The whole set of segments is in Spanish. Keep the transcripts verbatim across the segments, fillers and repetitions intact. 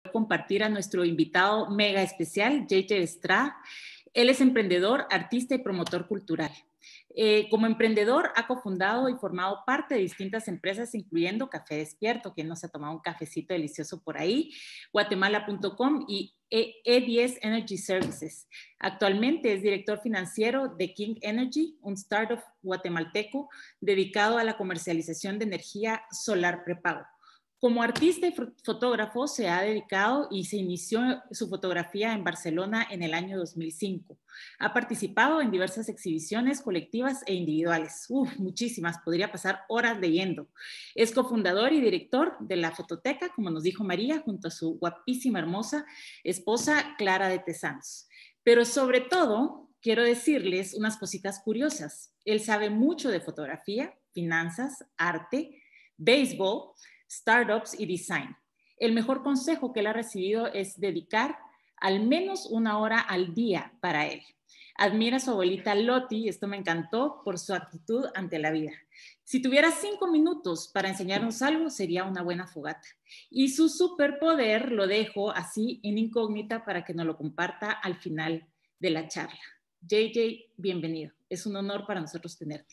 compartir a nuestro invitado mega especial, J J Estrada. Él es emprendedor, artista y promotor cultural. Eh, como emprendedor ha cofundado y formado parte de distintas empresas, incluyendo Café Despierto, quien nos ha tomado un cafecito delicioso por ahí, Guatemala punto com y E diez Energy Services. Actualmente es director financiero de King Energy, un startup guatemalteco dedicado a la comercialización de energía solar prepago. Como artista y fotógrafo se ha dedicado y se inició su fotografía en Barcelona en el año dos mil cinco. Ha participado en diversas exhibiciones colectivas e individuales. Uf, muchísimas, podría pasar horas leyendo. Es cofundador y director de La Fototeca, como nos dijo María, junto a su guapísima, hermosa esposa Clara de Tesanos. Pero sobre todo, quiero decirles unas cositas curiosas. Él sabe mucho de fotografía, finanzas, arte, béisbol, startups y design. El mejor consejo que él ha recibido es dedicar al menos una hora al día para él. Admira a su abuelita Loti, esto me encantó, por su actitud ante la vida. Si tuviera cinco minutos para enseñarnos algo, sería una buena fogata. Y su superpoder lo dejo así en incógnita para que nos lo comparta al final de la charla. J J, bienvenido. Es un honor para nosotros tenerte.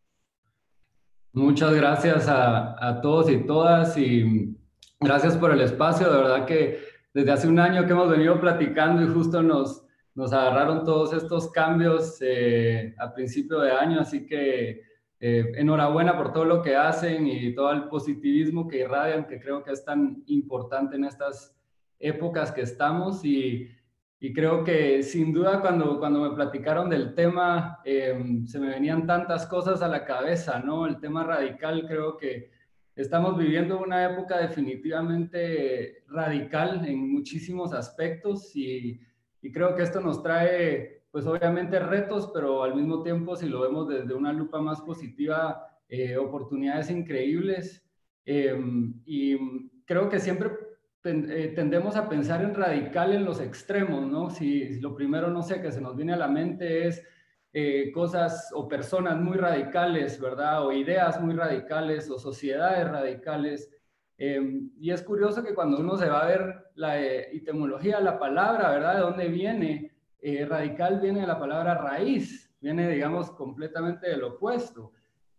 Muchas gracias a, a todos y todas y gracias por el espacio. De verdad que desde hace un año que hemos venido platicando y justo nos, nos agarraron todos estos cambios eh, a principio de año, así que eh, enhorabuena por todo lo que hacen y todo el positivismo que irradian, que creo que es tan importante en estas épocas que estamos y Y creo que sin duda cuando, cuando me platicaron del tema, eh, se me venían tantas cosas a la cabeza, ¿no? El tema radical, creo que estamos viviendo una época definitivamente radical en muchísimos aspectos y, y creo que esto nos trae, pues obviamente retos, pero al mismo tiempo, si lo vemos desde una lupa más positiva, eh, oportunidades increíbles. Eh, y creo que siempre tendemos a pensar en radical en los extremos, ¿no? Si, si lo primero, no sé, que se nos viene a la mente es eh, cosas o personas muy radicales, ¿verdad? O ideas muy radicales o sociedades radicales. Eh, y es curioso que cuando uno se va a ver la eh, etimología, la palabra, ¿verdad? ¿De dónde viene? Eh, radical viene de la palabra raíz, viene, digamos, completamente del opuesto.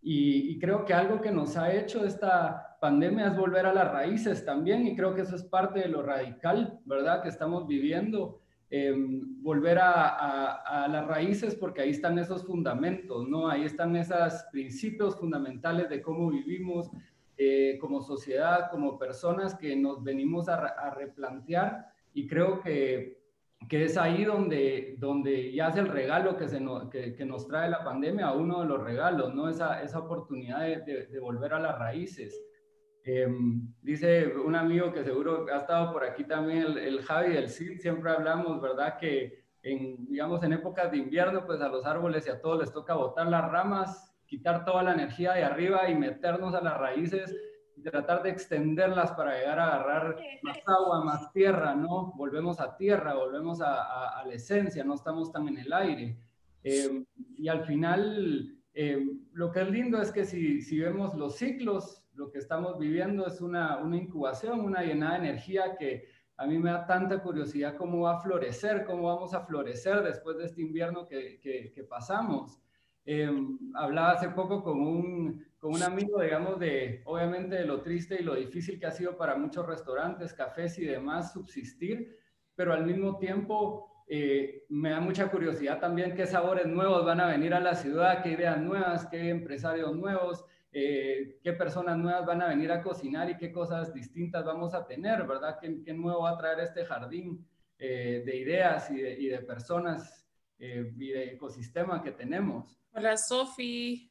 Y, y creo que algo que nos ha hecho esta pandemia es volver a las raíces también, y creo que eso es parte de lo radical, ¿verdad?, que estamos viviendo, eh, volver a, a, a las raíces, porque ahí están esos fundamentos, ¿no? Ahí están esos principios fundamentales de cómo vivimos eh, como sociedad, como personas que nos venimos a, a replantear, y creo que que es ahí donde, donde ya es el regalo que, se nos, que, que nos trae la pandemia, uno de los regalos, ¿no? Esa, esa oportunidad de, de, de volver a las raíces. Eh, dice un amigo que seguro ha estado por aquí también, el, el Javi del Cid, siempre hablamos, ¿verdad? Que en, digamos, en épocas de invierno, pues a los árboles y a todos les toca botar las ramas, quitar toda la energía de arriba y meternos a las raíces y tratar de extenderlas para llegar a agarrar más agua, más tierra, ¿no? Volvemos a tierra, volvemos a, a, a la esencia, no estamos tan en el aire. Eh, y al final, eh, lo que es lindo es que si, si vemos los ciclos, lo que estamos viviendo es una, una incubación, una llenada de energía que a mí me da tanta curiosidad cómo va a florecer, cómo vamos a florecer después de este invierno que, que, que pasamos. Eh, hablaba hace poco con un, con un amigo, digamos, de, obviamente de lo triste y lo difícil que ha sido para muchos restaurantes, cafés y demás subsistir, pero al mismo tiempo eh, me da mucha curiosidad también qué sabores nuevos van a venir a la ciudad, qué ideas nuevas, qué empresarios nuevos, eh, qué personas nuevas van a venir a cocinar y qué cosas distintas vamos a tener, ¿verdad? ¿Qué, qué nuevo va a traer este jardín eh, de ideas y de, y de personas eh, y de ecosistema que tenemos? Hola, Sofi.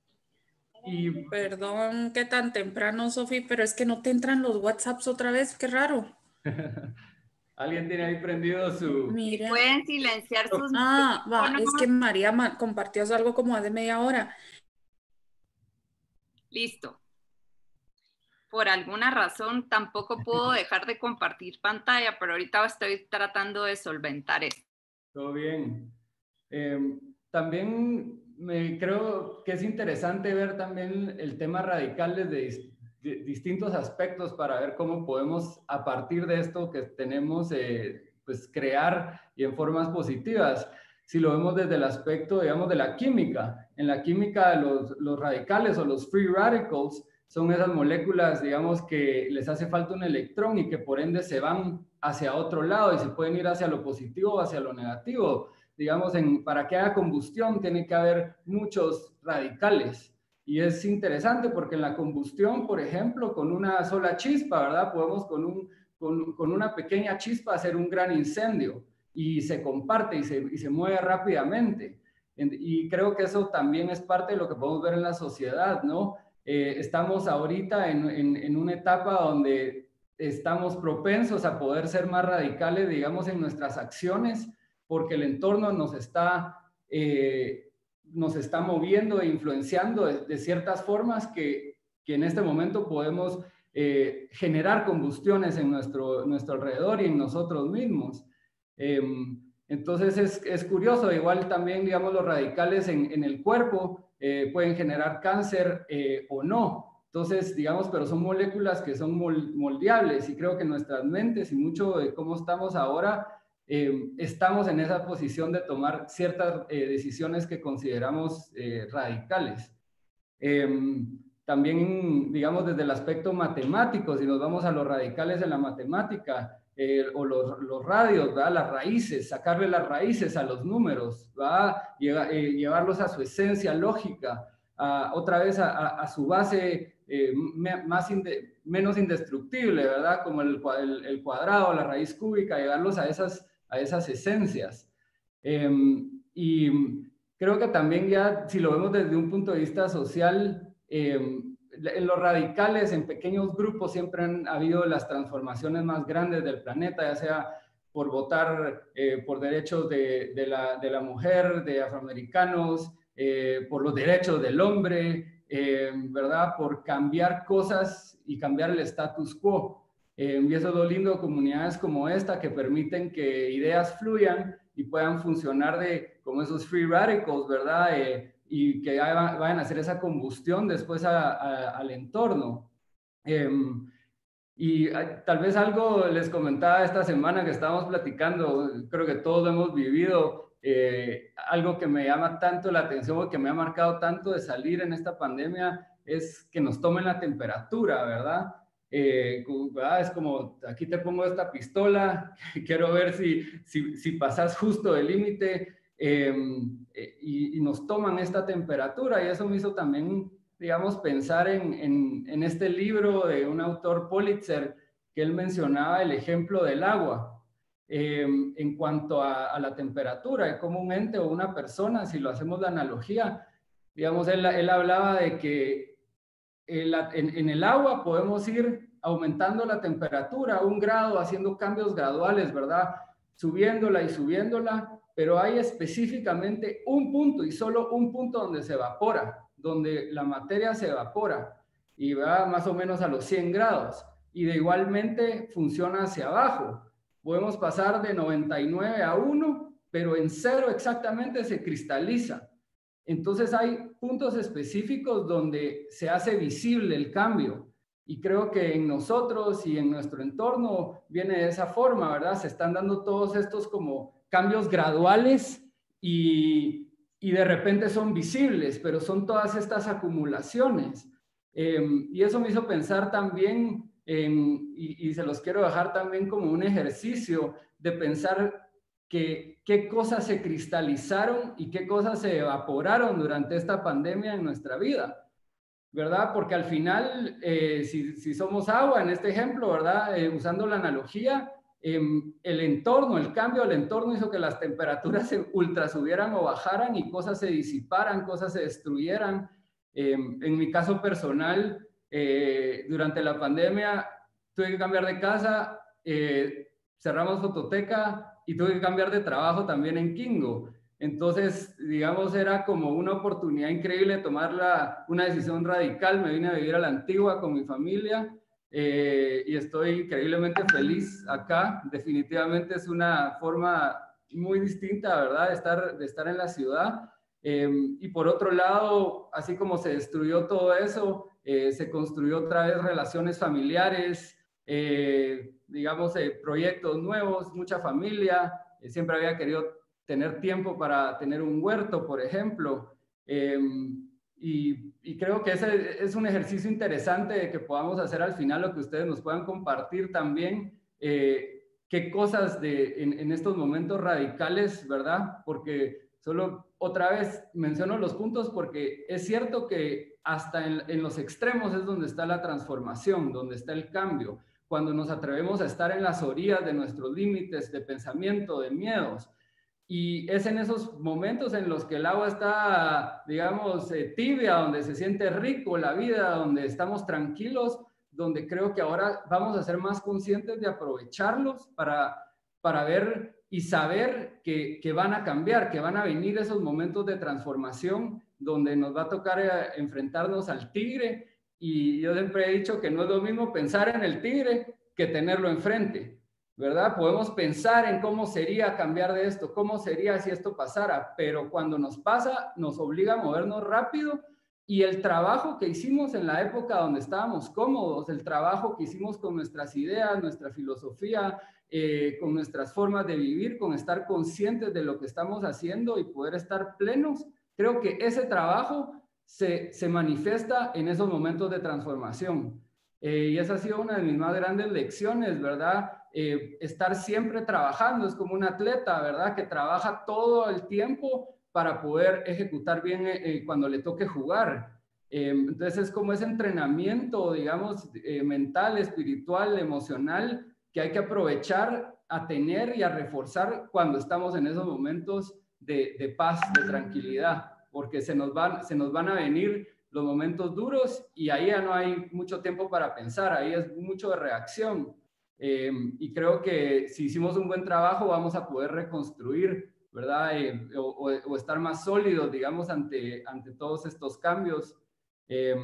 Y... Perdón que tan temprano, Sofi, pero es que no te entran los WhatsApps otra vez, qué raro. Alguien tiene ahí prendido su... Mira. Pueden silenciar sus... Ah, va, es que María compartió algo como hace media hora. Listo. Por alguna razón tampoco puedo dejar de compartir pantalla, pero ahorita estoy tratando de solventar esto. Todo bien. Eh, también me creo que es interesante ver también el tema radical desde di, distintos aspectos para ver cómo podemos, a partir de esto que tenemos, eh, pues crear y en formas positivas. Si lo vemos desde el aspecto, digamos, de la química, en la química los, los radicales o los free radicals son esas moléculas, digamos, que les hace falta un electrón y que por ende se van hacia otro lado y se pueden ir hacia lo positivo o hacia lo negativo. Digamos, en, para que haya combustión tiene que haber muchos radicales. Y es interesante porque en la combustión, por ejemplo, con una sola chispa, ¿verdad? Podemos con, un, con, con una pequeña chispa hacer un gran incendio y se comparte y se, y se mueve rápidamente. Y creo que eso también es parte de lo que podemos ver en la sociedad, ¿no? Eh, estamos ahorita en, en, en una etapa donde estamos propensos a poder ser más radicales, digamos, en nuestras acciones, porque el entorno nos está, eh, nos está moviendo e influenciando de, de ciertas formas que, que en este momento podemos eh, generar combustiones en nuestro, nuestro alrededor y en nosotros mismos. Eh, entonces es, es curioso, igual también, digamos, los radicales en, en el cuerpo eh, pueden generar cáncer eh, o no. Entonces, digamos, pero son moléculas que son moldeables y creo que nuestras mentes y mucho de cómo estamos ahora, eh, estamos en esa posición de tomar ciertas eh, decisiones que consideramos eh, radicales. Eh, también, digamos, desde el aspecto matemático, si nos vamos a los radicales en la matemática, eh, o los, los radios, ¿verdad? Las raíces, sacarle las raíces a los números, ¿verdad? Lleva, eh, llevarlos a su esencia lógica, a, otra vez a, a, a su base eh, más inde, menos indestructible, ¿verdad? Como el, el, el cuadrado, la raíz cúbica, llevarlos a esas, a esas esencias. Eh, y creo que también ya, si lo vemos desde un punto de vista social, eh, en los radicales, en pequeños grupos, siempre han habido las transformaciones más grandes del planeta, ya sea por votar eh, por derechos de, de, la, de la mujer, de afroamericanos, eh, por los derechos del hombre, eh, ¿verdad? Por cambiar cosas y cambiar el status quo. Eh, y eso es lo lindo de comunidades como esta, que permiten que ideas fluyan y puedan funcionar de, como esos free radicals, ¿verdad? Eh, y que vayan a hacer esa combustión después a, a, al entorno. Eh, y a, tal vez algo les comentaba esta semana que estábamos platicando, creo que todos lo hemos vivido, eh, algo que me llama tanto la atención o que me ha marcado tanto de salir en esta pandemia es que nos tomen la temperatura, ¿verdad? Eh, ¿verdad? Es como, aquí te pongo esta pistola, quiero ver si, si, si pasas justo el límite. Eh, y, y nos toman esta temperatura y eso me hizo también, digamos, pensar en, en, en este libro de un autor Pulitzer que él mencionaba el ejemplo del agua eh, en cuanto a, a la temperatura, de cómo un ente o una persona, si lo hacemos la analogía, digamos, él, él hablaba de que en, en, en el agua podemos ir aumentando la temperatura un grado, haciendo cambios graduales, ¿verdad? Subiéndola y subiéndola, pero hay específicamente un punto y solo un punto donde se evapora, donde la materia se evapora y va más o menos a los cien grados y de igualmente funciona hacia abajo. Podemos pasar de noventa y nueve a uno, pero en cero exactamente se cristaliza. Entonces hay puntos específicos donde se hace visible el cambio y creo que en nosotros y en nuestro entorno viene de esa forma, ¿verdad? Se están dando todos estos como cambios graduales y, y de repente son visibles, pero son todas estas acumulaciones. Eh, y eso me hizo pensar también, en, y, y se los quiero dejar también como un ejercicio de pensar que, qué cosas se cristalizaron y qué cosas se evaporaron durante esta pandemia en nuestra vida, ¿verdad? Porque al final, eh, si, si somos agua en este ejemplo, ¿verdad? Eh, usando la analogía, Eh, el entorno, el cambio del entorno hizo que las temperaturas se ultra subieran o bajaran y cosas se disiparan, cosas se destruyeran. Eh, en mi caso personal, eh, durante la pandemia tuve que cambiar de casa, eh, cerramos fototeca y tuve que cambiar de trabajo también en Kingo. Entonces, digamos, era como una oportunidad increíble de tomar la, una decisión radical. Me vine a vivir a la Antigua con mi familia. Eh, y estoy increíblemente feliz acá. Definitivamente es una forma muy distinta, ¿verdad?, de estar, de estar en la ciudad. Eh, y por otro lado, así como se destruyó todo eso, eh, se construyó otra vez relaciones familiares, eh, digamos, eh, proyectos nuevos, mucha familia. Eh, siempre había querido tener tiempo para tener un huerto, por ejemplo. Eh, y, y creo que ese es un ejercicio interesante de que podamos hacer al final, lo que ustedes nos puedan compartir también, eh, qué cosas de, en, en estos momentos radicales, ¿verdad? Porque solo otra vez menciono los puntos porque es cierto que hasta en, en los extremos es donde está la transformación, donde está el cambio. Cuando nos atrevemos a estar en las orillas de nuestros límites de pensamiento, de miedos. Y es en esos momentos en los que el agua está, digamos, eh, tibia, donde se siente rico la vida, donde estamos tranquilos, donde creo que ahora vamos a ser más conscientes de aprovecharlos para, para ver y saber que, que van a cambiar, que van a venir esos momentos de transformación donde nos va a tocar eh, enfrentarnos al tigre. Y yo siempre he dicho que no es lo mismo pensar en el tigre que tenerlo enfrente, ¿verdad? Podemos pensar en cómo sería cambiar de esto, cómo sería si esto pasara, pero cuando nos pasa nos obliga a movernos rápido. Y el trabajo que hicimos en la época donde estábamos cómodos, el trabajo que hicimos con nuestras ideas, nuestra filosofía, eh, con nuestras formas de vivir, con estar conscientes de lo que estamos haciendo y poder estar plenos, creo que ese trabajo se, se manifiesta en esos momentos de transformación. Eh, y esa ha sido una de mis más grandes lecciones, ¿verdad? Eh, estar siempre trabajando, es como un atleta, ¿verdad? Que trabaja todo el tiempo para poder ejecutar bien eh, cuando le toque jugar. Eh, entonces es como ese entrenamiento, digamos, eh, mental, espiritual, emocional, que hay que aprovechar a tener y a reforzar cuando estamos en esos momentos de, de paz, de tranquilidad, porque se nos, van, se nos van a venir los momentos duros y ahí ya no hay mucho tiempo para pensar, ahí es mucho de reacción. Eh, y creo que si hicimos un buen trabajo vamos a poder reconstruir, ¿verdad? Eh, o, o, o estar más sólidos, digamos, ante, ante todos estos cambios. Eh,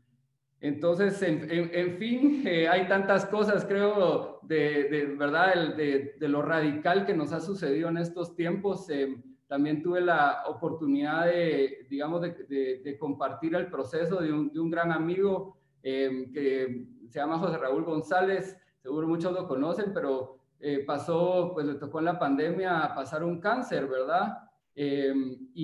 entonces, en, en, en fin, eh, hay tantas cosas, creo, de, de ¿verdad? El, de, de lo radical que nos ha sucedido en estos tiempos. Eh, también tuve la oportunidad de, digamos, de, de, de compartir el proceso de un, de un gran amigo eh, que se llama José Raúl González. Seguro muchos lo conocen, pero eh, pasó, pues le tocó en la pandemia pasar un cáncer, ¿verdad? Eh,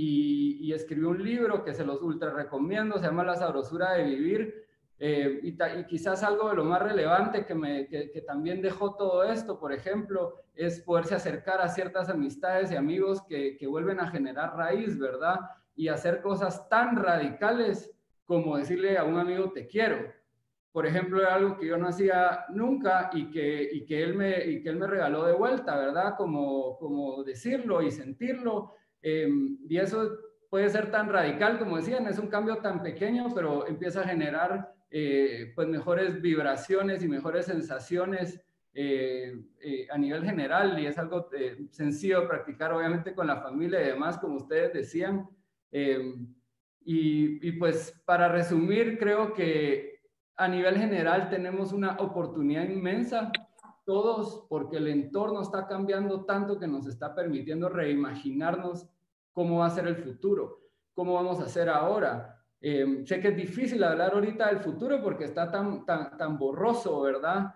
y, y escribió un libro que se los ultra recomiendo, se llama La sabrosura de vivir. Eh, y, ta, y quizás algo de lo más relevante que, me, que, que también dejó todo esto, por ejemplo, es poderse acercar a ciertas amistades y amigos que, que vuelven a generar raíz, ¿verdad? Y hacer cosas tan radicales como decirle a un amigo te quiero. Por ejemplo, era algo que yo no hacía nunca y que, y que, él, me, y que él me regaló de vuelta, ¿verdad? Como, como decirlo y sentirlo. Eh, y eso puede ser tan radical, como decían, es un cambio tan pequeño, pero empieza a generar eh, pues mejores vibraciones y mejores sensaciones eh, eh, a nivel general. Y es algo eh, sencillo de practicar, obviamente, con la familia y demás, como ustedes decían. Eh, y, y pues para resumir, creo que a nivel general tenemos una oportunidad inmensa, todos, porque el entorno está cambiando tanto que nos está permitiendo reimaginarnos cómo va a ser el futuro, cómo vamos a hacer ahora. Eh, sé que es difícil hablar ahorita del futuro porque está tan, tan, tan borroso, ¿verdad?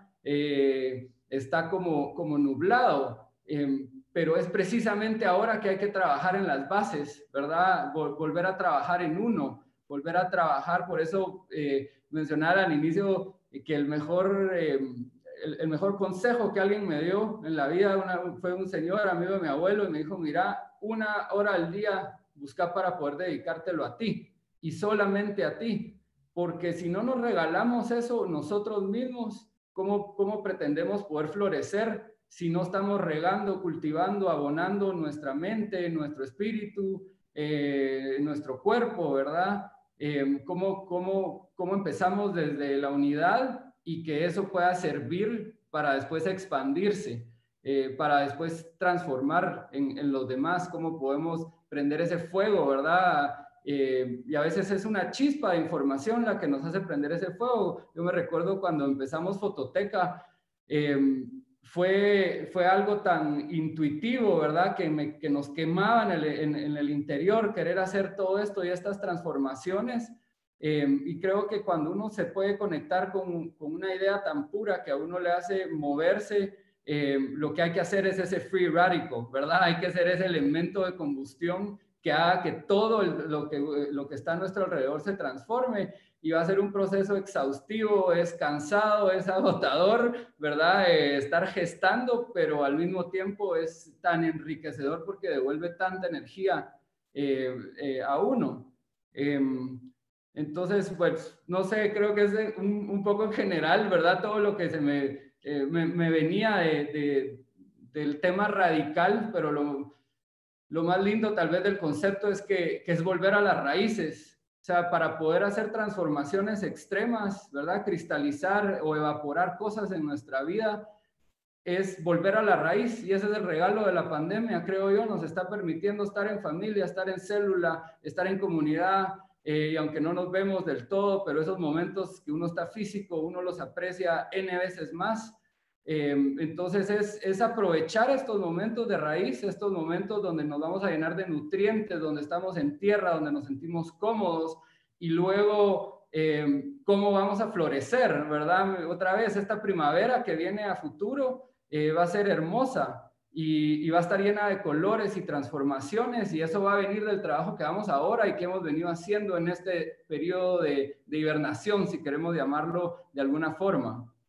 Eh, está como, como nublado, eh, pero es precisamente ahora que hay que trabajar en las bases, ¿verdad? Vol- volver a trabajar en uno, volver a trabajar, por eso eh, mencionar al inicio que el mejor, eh, el, el mejor consejo que alguien me dio en la vida una, fue un señor amigo de mi abuelo y me dijo, mira, una hora al día busca para poder dedicártelo a ti y solamente a ti, porque si no nos regalamos eso nosotros mismos, ¿cómo, cómo pretendemos poder florecer si no estamos regando, cultivando, abonando nuestra mente, nuestro espíritu, eh, nuestro cuerpo, ¿verdad? Eh, ¿cómo, cómo, cómo empezamos desde la unidad y que eso pueda servir para después expandirse, eh, para después transformar en, en los demás, cómo podemos prender ese fuego, ¿verdad? Eh, y a veces es una chispa de información la que nos hace prender ese fuego. Yo me recuerdo cuando empezamos Fototeca, eh, fue, fue algo tan intuitivo, ¿verdad? Que, me, que nos quemaba en el, en, en el interior querer hacer todo esto y estas transformaciones, Eh, y creo que cuando uno se puede conectar con, con una idea tan pura que a uno le hace moverse, eh, lo que hay que hacer es ese free radical, ¿verdad? Hay que hacer ese elemento de combustión que haga que todo el, lo, que, lo que está a nuestro alrededor se transforme, y va a ser un proceso exhaustivo, es cansado, es agotador, ¿verdad? Eh, estar gestando, pero al mismo tiempo es tan enriquecedor porque devuelve tanta energía eh, eh, a uno. Eh, entonces, pues, no sé, creo que es un, un poco en general, ¿verdad? Todo lo que se me, eh, me, me venía de, de, del tema radical, pero lo, lo más lindo tal vez del concepto es que, que es volver a las raíces. O sea, para poder hacer transformaciones extremas, ¿verdad? Cristalizar o evaporar cosas en nuestra vida, es volver a la raíz, y ese es el regalo de la pandemia, creo yo. Nos está permitiendo estar en familia, estar en célula, estar en comunidad, eh, y aunque no nos vemos del todo, pero esos momentos que uno está físico, uno los aprecia N veces más. Eh, entonces es, es aprovechar estos momentos de raíz, estos momentos donde nos vamos a llenar de nutrientes, donde estamos en tierra, donde nos sentimos cómodos, y luego eh, cómo vamos a florecer, ¿verdad? Otra vez, esta primavera que viene a futuro eh, va a ser hermosa, y, y va a estar llena de colores y transformaciones, y eso va a venir del trabajo que vamos ahora y que hemos venido haciendo en este periodo de, de hibernación, si queremos llamarlo de alguna forma.